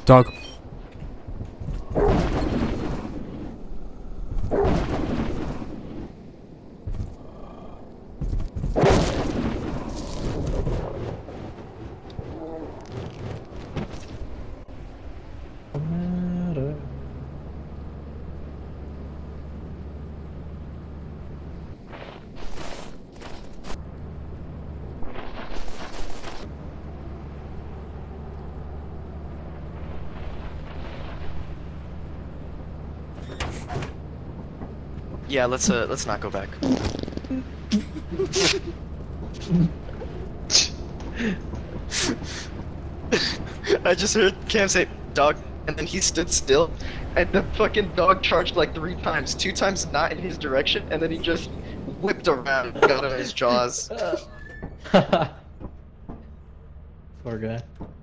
Dog. Yeah, let's not go back. I just heard Cam say dog, and then he stood still, and the fucking dog charged like 3 times, 2 times not in his direction, and then he just whipped around, got on his jaws. Poor guy.